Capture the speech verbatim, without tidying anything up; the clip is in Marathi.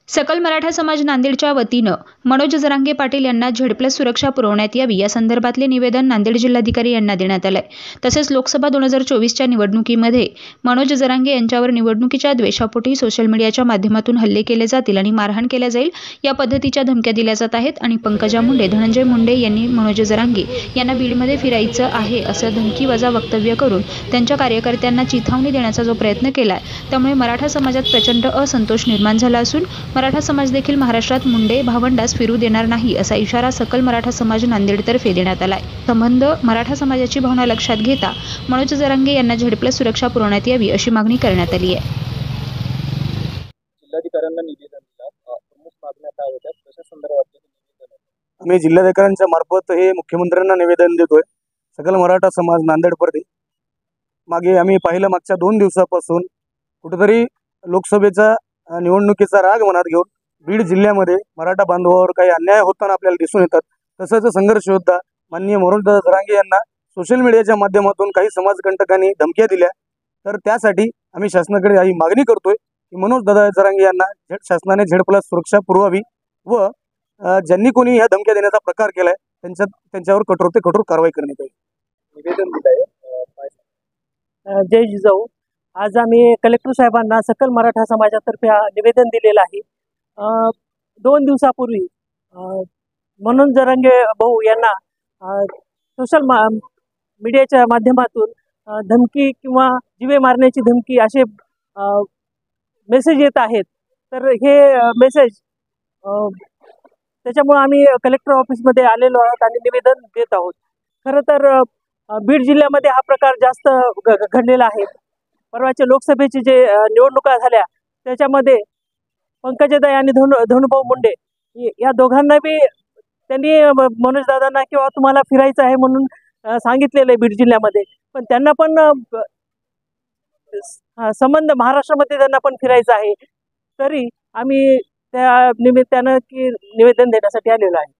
सकल मराठा समाज नांदेडच्या वतीनं मनोज जरांगे पाटील यांना झेड प्लस सुरक्षा पुरवण्यात यावी या संदर्भातले निवेदन नांदेड जिल्हाधिकारी यांना देण्यात आलंय। तसेच लोकसभा दोन हजार चोवीसच्या निवडणुकीमध्ये मनोज जरांगे यांच्यावर निवडणुकीच्या द्वेषापोटी सोशल मीडियाच्या माध्यमातून हल्ले केले जातील आणि मारहाण केल्या जाईल या पद्धतीच्या धमक्या दिल्या जात आहेत आणि पंकजा मुंडे, धनंजय मुंडे यांनी मनोज जरांगे यांना बीडमध्ये फिरायचं आहे असं धमकीवजा वक्तव्य करून त्यांच्या कार्यकर्त्यांना चिथावणी देण्याचा जो प्रयत्न केलाय, त्यामुळे मराठा समाजात प्रचंड असंतोष निर्माण झाला असून मराठा समाज देखील महाराष्ट्रात मुंडे भावंडास फिरू देणार नाही असा इशारा सकल मराठा समाज नांदेडतर्फे देण्यात आलाय। संबंध मराठा समाजाची भावना लक्षात घेता मनोज जरांगे यांना झेड प्लस सुरक्षा पुरवण्यात यावी अशी मागणी करण्यात आली आहे। जिल्हाधिकाऱ्यांना निवेदन दिलं, प्रमुख मागण्या काय होत्या, कशा संदर्भात निवेदन? आम्ही जिल्हाधिकाऱ्यांच्या मार्फत हे मुख्यमंत्र्यांना निवेदन देतोय। सकल मराठा समाज नांदेड परती मागे आम्ही पाहिलं, मागच्या दोन दिवसापासून कुठेतरी लोकसभेचा निवडणुकीचा राग मनात घेऊन बीड जिल्ह्यामध्ये मराठा बांधवावर काही अन्याय होताना आपल्याला दिसून येतात। तसंच संघर्ष योद्धा माननीय मनोज जरांगे यांना सोशल मीडियाच्या माध्यमातून काही समाजकंटकांनी धमक्या दिल्या। तर त्यासाठी आम्ही शासनाकडे ही मागणी करतोय की मनोज दादा जरांगे यांना झेड शासनाने झेड प्लस सुरक्षा पुरवावी व ज्यांनी कोणी ह्या धमक्या देण्याचा प्रकार केलाय त्यांच्या त्यांच्यावर कठोर ते कठोर कारवाई करण्यात येईल। निवेदन दिलंय, जय जिजाऊ। आज आम्ही कलेक्टर साहेबांना सकल मराठा समाजातर्फे निवेदन दिलेलं आहे। दोन दिवसापूर्वी मनोज जरांगे भाऊ यांना सोशल मा मीडियाच्या माध्यमातून धमकी किंवा जीवे मारण्याची धमकी असे मेसेज येत आहेत। तर हे मेसेज त्याच्यामुळे आम्ही कलेक्टर ऑफिसमध्ये आलेलो आहोत आणि निवेदन देत आहोत। खरं तर बीड जिल्ह्यामध्ये हा प्रकार जास्त घडलेला आहे। परवाच्या लोकसभेची जे निवडणुका झाल्या त्याच्यामध्ये पंकजाताई आणि धनु धनुभाऊ मुंडे या दोघांना बी त्यांनी मनोज दादांना किंवा तुम्हाला फिरायचं आहे म्हणून सांगितलेलं आहे बीड जिल्ह्यामध्ये, पण त्यांना पण संबंध महाराष्ट्रामध्ये त्यांना पण फिरायचं आहे। तरी आम्ही त्या निमित्तानं की निवेदन देण्यासाठी आलेलो आहे।